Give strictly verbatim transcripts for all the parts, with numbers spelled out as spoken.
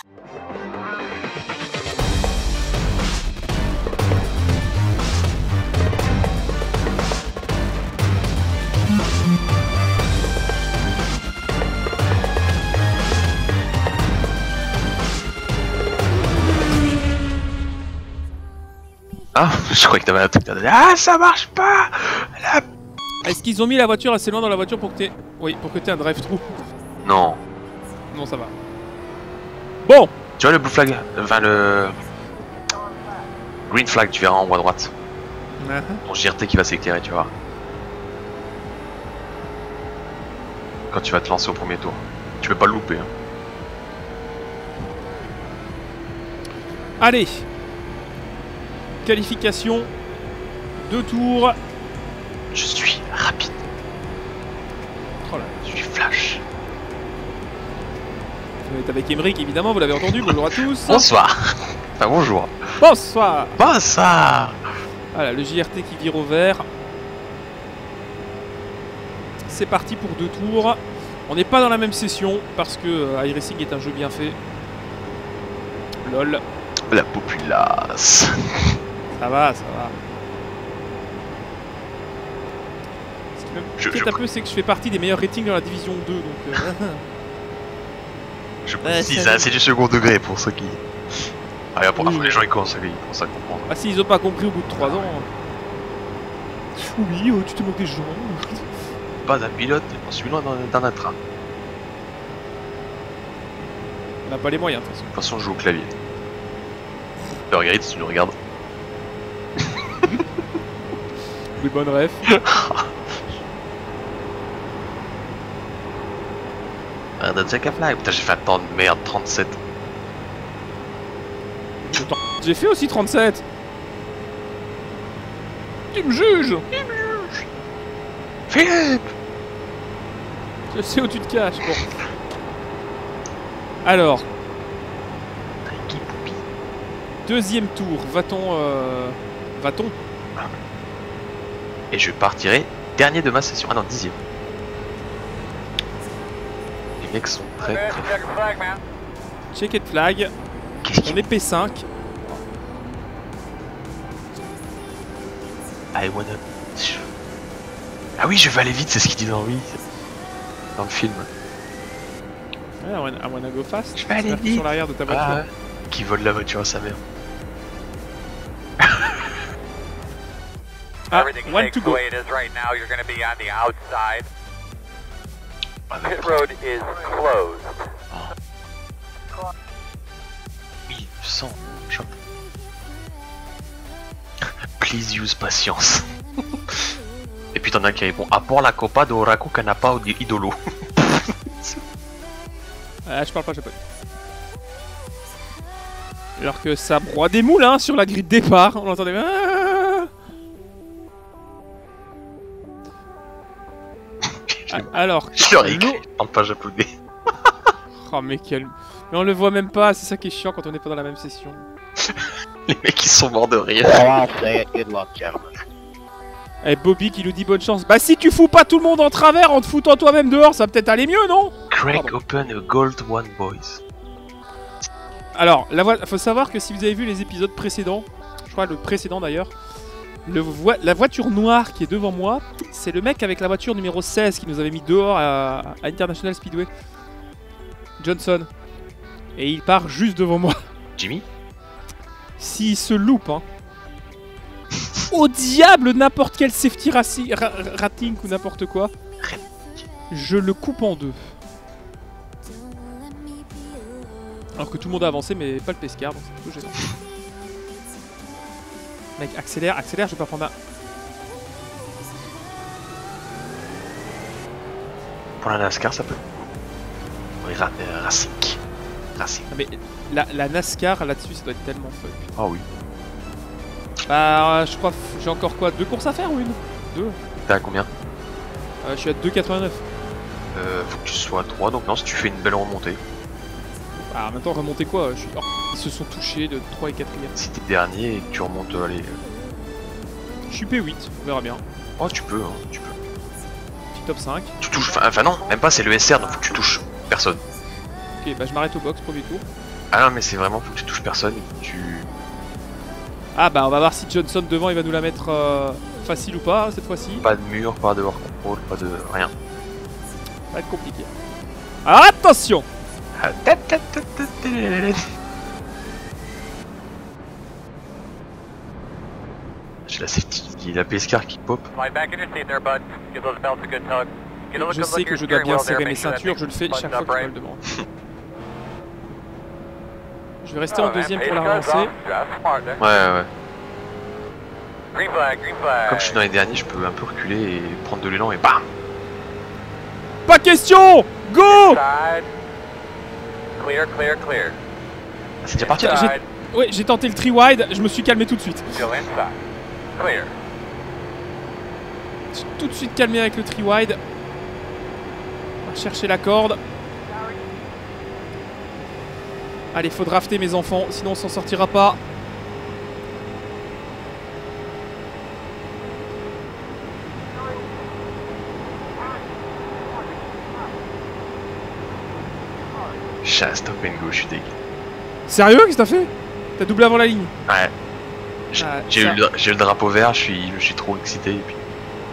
Ah, je croyais que t'avais un truc. Ah, ça marche pas. La... Est-ce qu'ils ont mis la voiture assez loin dans la voiture pour que t'aies... Oui, pour que t'aies un drive-thru? Non. Non, ça va. Bon. Tu vois le blue flag? Enfin, le... green flag, tu verras en haut à droite. Uh-huh. Ton J R T qui va s'éclairer, tu vois. Quand tu vas te lancer au premier tour. Tu peux pas le louper. Hein. Allez. Qualification. Deux tours. Je suis rapide. Oh là. Je suis flash. On est avec Emeric évidemment, vous l'avez entendu, bonjour à tous. Bonsoir. Enfin bonjour. Bonsoir. Bonsoir. Voilà, le J R T qui vire au vert. C'est parti pour deux tours. On n'est pas dans la même session parce que euh, iRacing est un jeu bien fait. Lol. La populace. Ça va, ça va. Ce qui m'inquiète un peu, c'est que je fais partie des meilleurs ratings dans la division deux, donc... Euh... je précise, ouais, c'est du second degré pour ceux qui... Ah, pour oui, les gens ils commencent à, ils commencent à comprendre. Ah si, ils ont pas compris au bout de trois ans. Oui, oh, tu te moques des gens. Pas un pilote, on suit loin dans, dans un train. On n'a pas les moyens, de toute façon. De toute façon, je joue au clavier. Regarde si tu nous regardes. Des bonnes refs. Ah, that's like a fly. Putain, j'ai fait un temps de merde, trente-sept. J'ai fait aussi trente-sept. Tu me juges. Tu me juges. Philippe. Je sais où tu te caches, bon. Alors. Deuxième tour, va-t-on... Euh... Va-t-on Et je partirai dernier de ma session. Ah non, dixième. Les mecs sont très très forts. Check it flag. On est P cinq. I wanna... Ah oui, je veux aller vite, c'est ce qu'il dit dans oui. Dans le film. Ouais, I wanna, I wanna go fast. Je vais aller vite. Sur l'arrière de ta voiture. Ah, ouais. Qui vole la voiture à sa mère. Ah, one to go. Pit road is closed. Oh. Oui, cent. Shop. Please use patience. Et puis t'en as qui répond. Ah, pour la copa de Oraku Kanapa ou d'Idolo. Ah, je parle pas japonais. Alors que ça broie des moules hein, sur la grille de départ. On entendait. Ah alors. Je leur ai écrit, je parle pas japonais. Oh mais quel... Mais on le voit même pas, c'est ça qui est chiant quand on n'est pas dans la même session. Les mecs ils sont morts de rire. Eh Bobby qui nous dit bonne chance. Bah si tu fous pas tout le monde en travers en te foutant toi-même dehors, ça va peut-être aller mieux, non? Craig Pardon. Open a Gold One Boys. Alors, la vo... faut savoir que si vous avez vu les épisodes précédents, je crois le précédent d'ailleurs, le vo... la voiture noire qui est devant moi, c'est le mec avec la voiture numéro seize qui nous avait mis dehors à, à International Speedway. Johnson. Et il part juste devant moi. Jimmy? S'il se loupe, hein. Au diable, n'importe quel safety raci... ra rating ou n'importe quoi. Je le coupe en deux. Alors que tout le monde a avancé, mais pas le pescar, donc c'est plutôt gênant. Mec, accélère, accélère, je vais pas prendre un... Pour la NASCAR, ça peut. Oui, ra euh, Racing. Racing. Ah, mais la, la NASCAR, là-dessus, ça doit être tellement fun. Ah oh, oui. Bah, je crois, j'ai encore quoi, deux courses à faire ou une? Deux. T'es à combien? euh, Je suis à deux quatre-vingt-neuf. Euh, faut que tu sois à trois, donc non, si tu fais une belle remontée. Ah, en même temps, remonter quoi? Je suis... oh, ils se sont touchés de trois et quatrième. Si t'es dernier et que tu remontes, allez. Je suis P huit, on verra bien. Oh, tu peux, hein, tu peux. Petit top cinq. Tu touches, enfin non, même pas, c'est le S R, donc faut que tu touches personne. Ok, bah je m'arrête au box, premier tour. Ah non, mais c'est vraiment, faut que tu touches personne. Tu... Ah bah on va voir si Johnson devant il va nous la mettre euh, facile ou pas cette fois-ci. Pas de mur, pas de hors contrôle, pas de rien. Ça va être compliqué. Alors attention. Ah, ta, ta, ta, ta, ta, ta. J'ai la safety, il y a la P S car qui pop. Slide back in your seat there, bud. Give those belts a good tug. Get a look Je at sais look que at je your dois steering bien wheel there, serrer mes make sure that ceintures, je le fais thing's chaque fois que je me upright. le demande. Je vais rester Oh, en man, deuxième pace pour la goes relancer. off. Drive smart there. Ouais, ouais. Green flag, green flag. Comme je suis dans les derniers, je peux un peu reculer et prendre de l'élan et bam. Pas question. Go. Side. Clear, clear, clear. Ah, c'est déjà parti là. J'ai- Inside. Ouais, j'ai tenté le tri-wide, je me suis calmé tout de suite. Still inside. Clear. Je suis tout de suite calmé avec le tri-wide. On va chercher la corde. Allez, faut drafter mes enfants, sinon on s'en sortira pas. Chasse, stop and go, je suis dégueu. Sérieux, qu'est-ce que t'as fait? T'as doublé avant la ligne. Ouais. J'ai Ah, j'ai ça- eu, le- j'ai eu le drapeau vert, je suis, je suis trop excité et puis...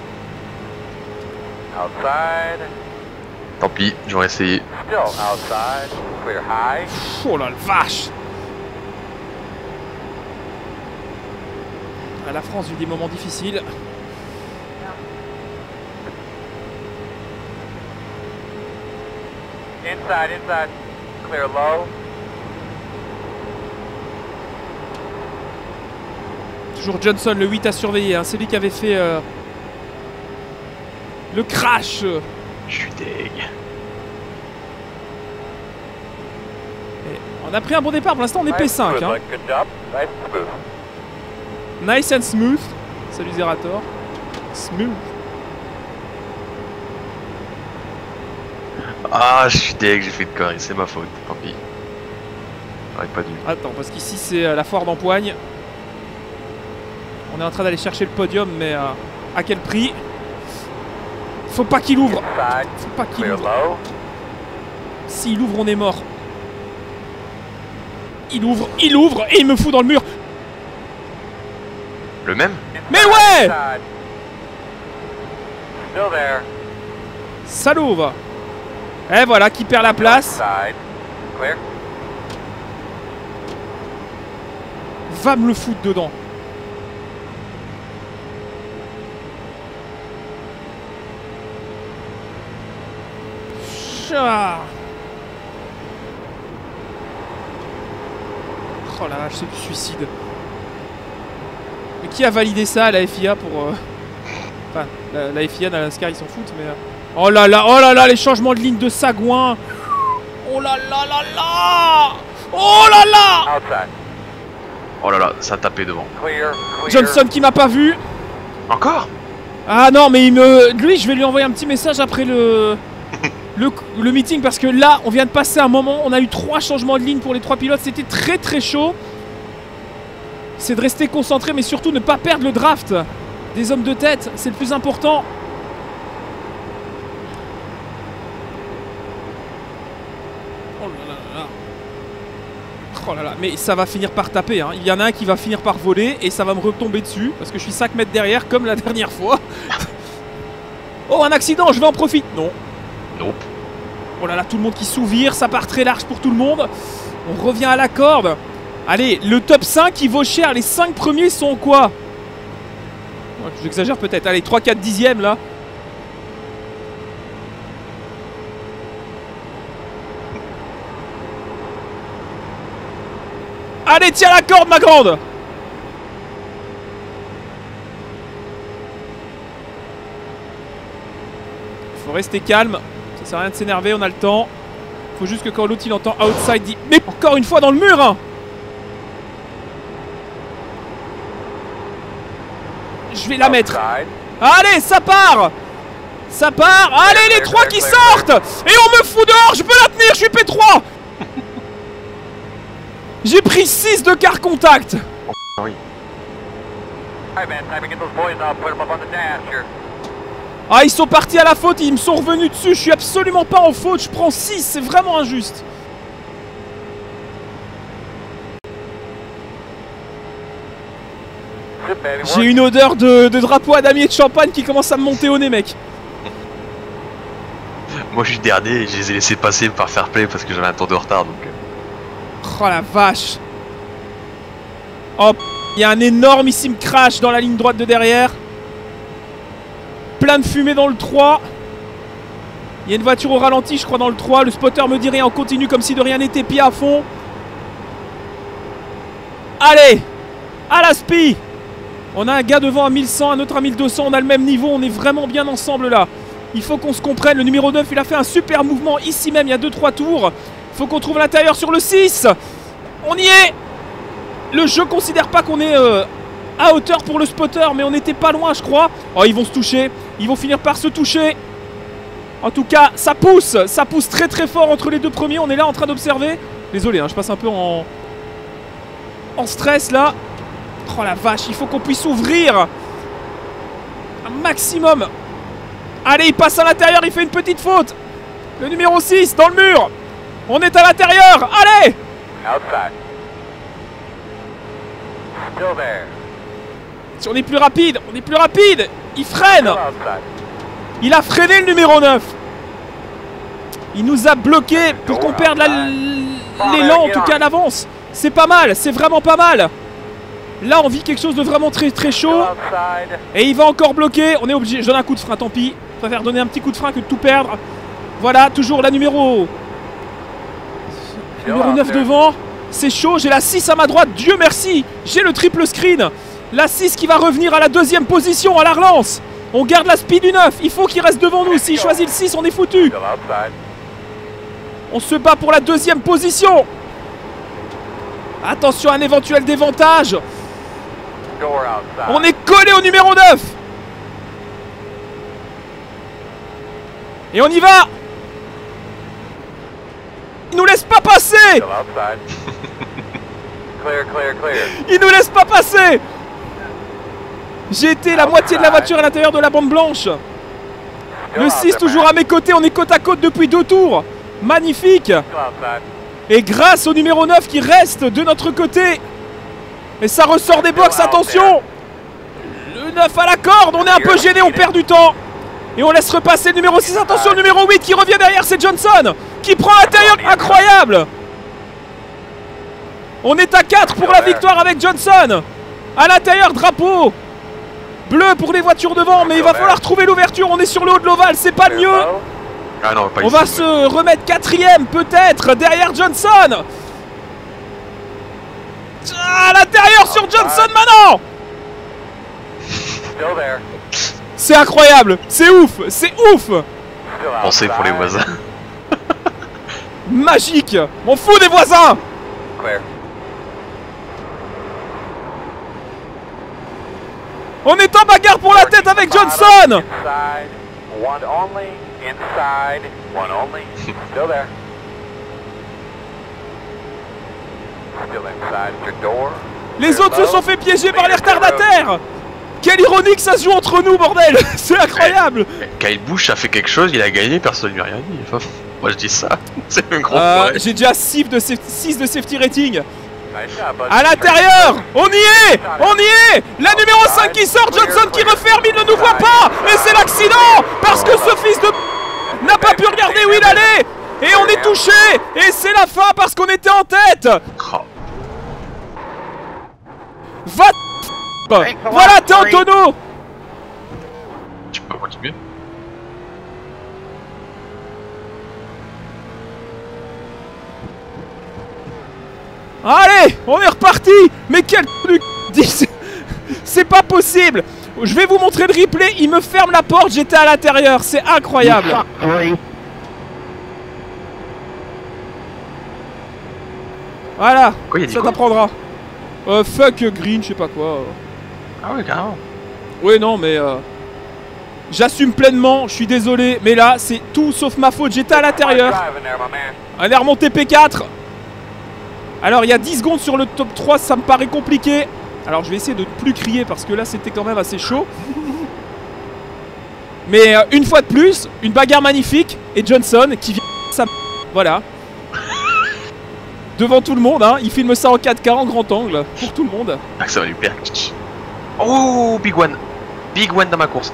Outside. Tant pis, j'aurais essayé. Still outside. Clear high. Pff, oh la vache. Ah, la France vit des moments difficiles. Inside, inside. Clear low. Toujours Johnson, le huit à surveiller. Hein. C'est lui qui avait fait euh, le crash. Je suis deg. Et on a pris un bon départ. Pour l'instant, on est P Nice, cinq. good Hein. luck, good job. Nice and smooth. Nice and smooth. Salut Zerator. Smooth. Ah, je suis deg, j'ai fait de conneries, c'est ma faute, tant pis. J'aurais pas dû. Attends, parce qu'ici, c'est euh, la foire d'empoigne. On est en train d'aller chercher le podium, mais euh, à quel prix? Faut pas qu'il ouvre. Inside. Faut pas qu'il Clear ouvre. low. S'il ouvre, on est mort. Il ouvre, il ouvre, et il me fout dans le mur. Le même? Mais ouais! Inside. Still there. Salaud, va. Et voilà, qui perd la place. Side. Clear. Va me le foutre dedans. Chat. Oh la vache, c'est du suicide. Mais qui a validé ça à la F I A pour... euh, Enfin, la, la F I A, la NASCAR, ils s'en foutent, mais... euh, Oh là là, oh là là, les changements de ligne de Sagouin. Oh là là là là. Oh là là. Outside. Oh là là, ça a tapé devant. Clear. Clear. Johnson qui m'a pas vu. Encore? Ah non, mais il me... Lui, je vais lui envoyer un petit message après le... le... le meeting, parce que là, on vient de passer un moment, on a eu trois changements de ligne pour les trois pilotes, c'était très très chaud. C'est de rester concentré, mais surtout ne pas perdre le draft des hommes de tête, c'est le plus important. Oh là là là là. Oh là là, mais ça va finir par taper, hein. Il y en a un qui va finir par voler et ça va me retomber dessus, parce que je suis cinq mètres derrière, comme la dernière fois. Oh, un accident, je vais en profiter. Non. Nope. Oh là là, tout le monde qui s'ouvre, ça part très large pour tout le monde. On revient à la corde. Allez, le top cinq, il vaut cher. Les cinq premiers sont quoi? Ouais, j'exagère peut-être. Allez, trois quatre dixièmes là. Allez, tiens la corde, ma grande. Faut rester calme. Ça sert à rien de s'énerver, on a le temps. Faut juste que quand l'autre il entend outside, dit mais encore une fois dans le mur, hein. Je vais la mettre. Outside. Allez, ça part. Ça part. Allez, les trois qui sortent. Et on me fout dehors, je peux la tenir, je suis P trois. J'ai pris six de car contact. Ah oui. Alright, man. Time to get those boys out. Put them up on the dash here. Ah, ils sont partis à la faute, ils me sont revenus dessus, je suis absolument pas en faute, je prends six, c'est vraiment injuste. J'ai une odeur de, de drapeau à damier de champagne qui commence à me monter au nez, mec. Moi je suis dernier et je les ai laissés passer par fair play parce que j'avais un tour de retard donc. Oh la vache. Oh, il y a un énormissime crash dans la ligne droite de derrière. Plein de fumée dans le trois. Il y a une voiture au ralenti, je crois, dans le trois. Le spotter me dit rien, on continue comme si de rien n'était, pied à fond. Allez, à la spi. On a un gars devant à mille cent, un autre à mille deux cents, on a le même niveau, on est vraiment bien ensemble là. Il faut qu'on se comprenne, le numéro neuf il a fait un super mouvement ici même, il y a deux trois tours. Il faut qu'on trouve l'intérieur sur le six. On y est. Le jeu considère pas qu'on est euh, à hauteur pour le spotter, mais on n'était pas loin je crois. Oh, ils vont se toucher, ils vont finir par se toucher. En tout cas, ça pousse, ça pousse très très fort entre les deux premiers, on est là en train d'observer. Désolé, hein, je passe un peu en... en stress là. Oh la vache, il faut qu'on puisse ouvrir un maximum. Allez, il passe à l'intérieur, il fait une petite faute. Le numéro six dans le mur. On est à l'intérieur, allez. Outside. Still there. Si on est plus rapide, on est plus rapide. Il freine. Still outside. Il a freiné le numéro neuf. Il nous a bloqué pour qu'on perde l'élan, en tout cas l'avance. C'est pas mal, c'est vraiment pas mal. Là on vit quelque chose de vraiment très très chaud. Outside. Et il va encore bloquer. On est obligé, je donne un coup de frein, tant pis. Je préfère donner un petit coup de frein que de tout perdre. Voilà, toujours la numéro Numéro neuf devant. C'est chaud, j'ai la six à ma droite, Dieu merci. J'ai le triple screen. La six qui va revenir à la deuxième position à la relance. On garde la speed du neuf, il faut qu'il reste devant nous. S'il choisit le six, on est foutu. Still outside. On se bat pour la deuxième position. Attention à un éventuel dévantage. Door outside. On est collé au numéro neuf. Et on y va. Il nous laisse pas passer. Still outside. Clear, clear, clear. Il nous laisse pas passer. J'ai été la moitié de la voiture à l'intérieur de la bande blanche. Le six toujours à mes côtés, on est côte à côte depuis deux tours. Magnifique. Still outside. Et grâce au numéro neuf qui reste de notre côté. Et ça ressort des box, attention. Le neuf à la corde, on est un peu gêné, on perd du temps. Et on laisse repasser le numéro six, attention, le numéro huit qui revient derrière, c'est Johnson. Qui prend l'intérieur, incroyable. On est à quatre pour la victoire avec Johnson. À l'intérieur, drapeau bleu pour les voitures devant, mais il va falloir trouver l'ouverture, on est sur le haut de l'ovale, c'est pas le mieux. Ah non, pas On ici, va mais- se remettre quatrième peut-être derrière Johnson. À l'intérieur sur Johnson maintenant. Still there. C'est incroyable, c'est ouf, c'est ouf. Still Pensez pour les outside. voisins. Magique. M'en fous des voisins. Clear. On est en bagarre pour la tête avec Johnson. Inside. One only. Inside. One only. Still there. Still inside your door. Les autres se sont fait piéger par les retardataires. Quelle ironie que ça se joue entre nous, bordel. C'est incroyable. Kyle Busch a fait quelque chose, il a gagné, personne lui a rien dit. Enfin, moi je dis ça, c'est un gros Euh, problème. J'ai déjà six de, six de safety rating. Nice job, bud. À l'intérieur. On y est. On y est. La numéro cinq qui sort, Johnson qui referme, il ne nous voit pas. Et c'est l'accident. Parce que ce fils de... n'a pas pu regarder où il allait. Et on est touché. Et c'est la fin parce qu'on était en tête. Oh. Va t- Voilà, t'es en tonneau. Tu peux continuer. Allez, on est reparti. Mais quel du c- c'est pas possible. Je vais vous montrer le replay. Il me ferme la porte, j'étais à l'intérieur. C'est incroyable. Voilà, Quoi, il a dit ça quoi? t'apprendra. Euh, fuck green, je sais pas quoi. Ah ouais, carrément. Ouais, non, mais euh, j'assume pleinement. Je suis désolé, mais là, c'est tout sauf ma faute. J'étais à l'intérieur. Driving there, my man. On est remonté P quatre. Alors il y a dix secondes sur le top trois, ça me paraît compliqué. Alors je vais essayer de ne plus crier parce que là c'était quand même assez chaud. Mais euh, une fois de plus, une bagarre magnifique. Et Johnson qui vient sa... Voilà. Devant tout le monde, hein. Il filme ça en quatre K en grand angle pour tout le monde. Ah, ça va lui perdre. Oh, big one. Big one dans ma course.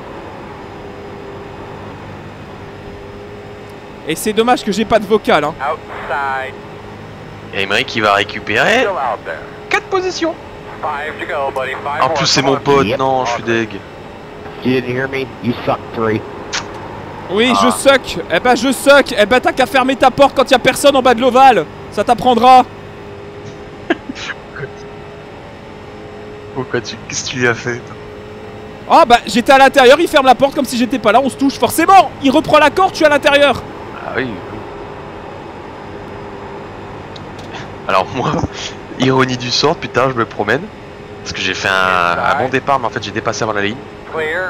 Et c'est dommage que j'ai pas de vocal. Hein. Outside. Et Emery qui va récupérer Still out there. quatre positions. Five to go, buddy. Five En more. plus, c'est Come mon on. pote. Yep. Non, je suis deg. You didn't hear me? You suck three. Oui, Ah. je suck. Eh ben, je suck. Eh ben, t'as qu'à fermer ta porte quand y a personne en bas de l'ovale. Ça t'apprendra. Pourquoi tu... Qu'est-ce que tu lui as fait? Ah bah, j'étais à l'intérieur, il ferme la porte comme si j'étais pas là, on se touche. Forcément, il reprend la corde, je suis à l'intérieur. Ah oui. Alors moi, ironie du sort, putain, je me promène. Parce que j'ai fait un, un bon départ, mais en fait j'ai dépassé avant la ligne. Clear.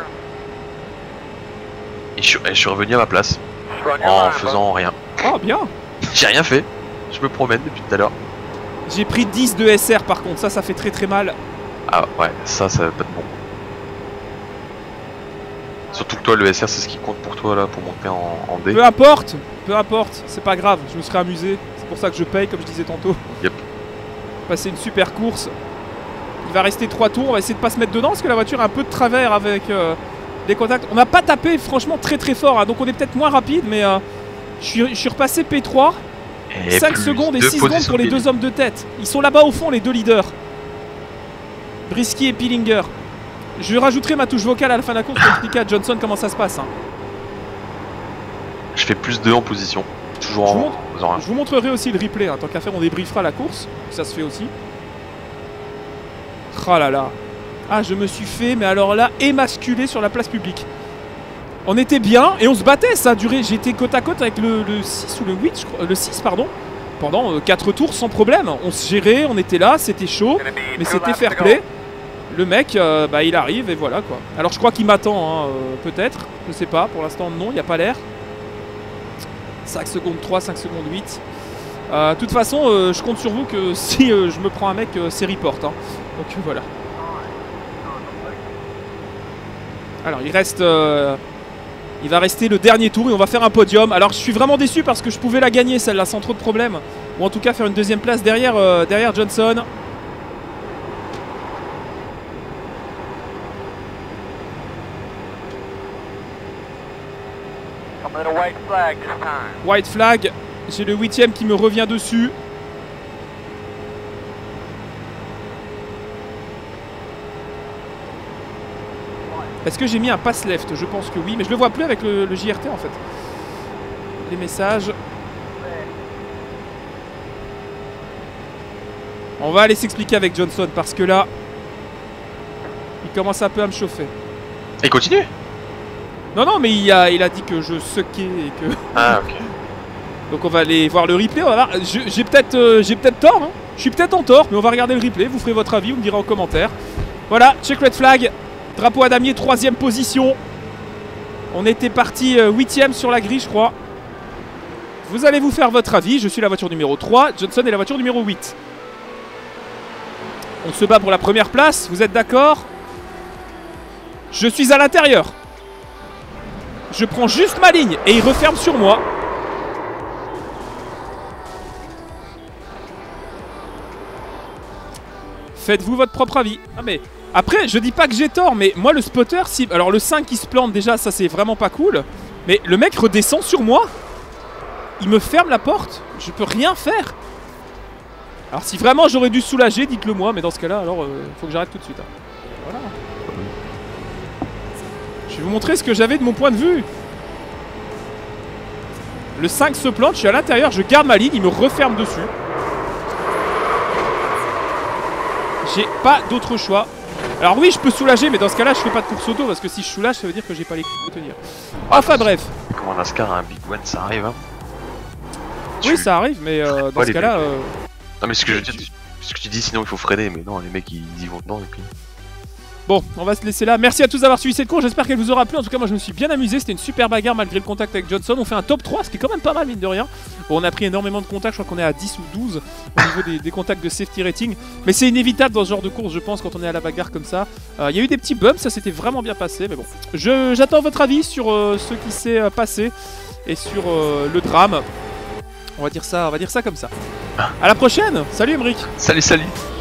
Et je, suis- et je suis revenu à ma place. Just run your En line, faisant rien. Oh, bien. J'ai rien fait. Je me promène depuis tout à l'heure. J'ai pris dix de S R par contre, ça, ça fait très très mal. Ah ouais, ça, ça va pas de bon. Surtout que toi, le S R, c'est ce qui compte pour toi là, pour monter en, en D. Peu importe, peu importe, c'est pas grave, je me serais amusé. C'est pour ça que je paye, comme je disais tantôt. Yep. Passer une super course. Il va rester trois tours, on va essayer de pas se mettre dedans parce que la voiture a un peu de travers avec euh, des contacts. On n'a pas tapé franchement très très fort, hein, donc on est peut-être moins rapide, mais euh, je suis- je suis repassé P trois. Et cinq plus secondes et deux six secondes positions pour les de deux hommes de tête. Ils sont là-bas au fond, les deux leaders. Brisky et Pillinger. Je rajouterai ma touche vocale à la fin de la course pour expliquer à Johnson comment ça se passe. Hein. Je fais plus deux en position. Toujours Je vous en montre- faisant rien. Je vous montrerai aussi le replay. Hein. Tant qu'à faire, on débriefera la course. Ça se fait aussi. Oh là là. Ah, je me suis fait, mais alors là, émasculé sur la place publique. On était bien et on se battait. Ça a duré. J'étais côte à côte avec le, le six ou le huit, je crois, le six, pardon. Pendant quatre tours sans problème. On se gérait, on était là, c'était chaud. Gonna be Mais two c'était laps fair to go. play. Le mec, euh, bah il arrive et voilà quoi. Alors je crois qu'il m'attend, hein, euh, peut-être. Je sais pas, pour l'instant non, il n'y a pas l'air. cinq secondes trois, cinq secondes huit. Euh, De toute façon, euh, je compte sur vous que si euh, je me prends un mec, euh, c'est report. Hein. Donc euh, voilà. Alors il reste... euh, il va rester le dernier tour et on va faire un podium. Alors je suis vraiment déçu parce que je pouvais la gagner celle-là sans trop de problèmes. Ou en tout cas faire une deuxième place derrière, euh, derrière Johnson. Come with a white flag this time. White flag, j'ai le huitième qui me revient dessus. Est-ce que j'ai mis un pass left? Je pense que oui, mais je le vois plus avec le, le J R T en fait. Les messages. On va aller s'expliquer avec Johnson parce que là, il commence un peu à me chauffer. Et continue. Non, non, mais il a, il a dit que je suckais et que... Ah ok. Donc on va aller voir le replay, on va voir. Je- J'ai peut-être euh, j'ai peut-être tort, hein. Je suis peut-être en tort, mais on va regarder le replay, vous ferez votre avis, vous me direz en commentaire. Voilà, check red flag, drapeau à damier, troisième position. On était parti euh, huitième sur la grille, je crois. Vous allez vous faire votre avis, je suis la voiture numéro trois, Johnson est la voiture numéro huit. On se bat pour la première place, vous êtes d'accord? Je suis à l'intérieur. Je prends juste ma ligne et il referme sur moi. Faites-vous votre propre avis. Ah mais après, je dis pas que j'ai tort, mais moi le spotter, si... Alors le cinq qui se plante déjà, ça c'est vraiment pas cool. Mais le mec redescend sur moi. Il me ferme la porte. Je peux rien faire. Alors si vraiment j'aurais dû soulager, dites-le moi. Mais dans ce cas-là, alors euh, faut que j'arrête tout de suite. Hein. Voilà. Je vais vous montrer ce que j'avais de mon point de vue. Le cinq se plante, je suis à l'intérieur, je garde ma ligne, il me referme dessus. J'ai pas d'autre choix. Alors oui, je peux soulager, mais dans ce cas-là, je fais pas de course auto, parce que si je soulage, ça veut dire que j'ai pas les coups de tenir. Enfin bref. Comment NASCAR a un big one, ça arrive hein. Oui, Tu- ça arrive, mais euh, dans Ouais, ce les cas-là... mecs. euh, Non mais ce que je veux dire, tu- ce que tu dis, sinon il faut freiner, mais non, les mecs ils y vont dedans et puis. Bon, on va se laisser là. Merci à tous d'avoir suivi cette course. J'espère qu'elle vous aura plu. En tout cas, moi, je me suis bien amusé. C'était une super bagarre malgré le contact avec Johnson. On fait un top trois, ce qui est quand même pas mal, mine de rien. Bon, on a pris énormément de contacts. Je crois qu'on est à dix ou douze au niveau des, des contacts de safety rating. Mais c'est inévitable dans ce genre de course, je pense, quand on est à la bagarre comme ça. Il euh, y a eu des petits bumps. Ça s'était vraiment bien passé. Mais bon, Je- j'attends votre avis sur euh, ce qui s'est euh, passé et sur euh, le drame. On va dire ça, on va dire ça comme ça. À la prochaine. Salut, Emric. Salut, salut.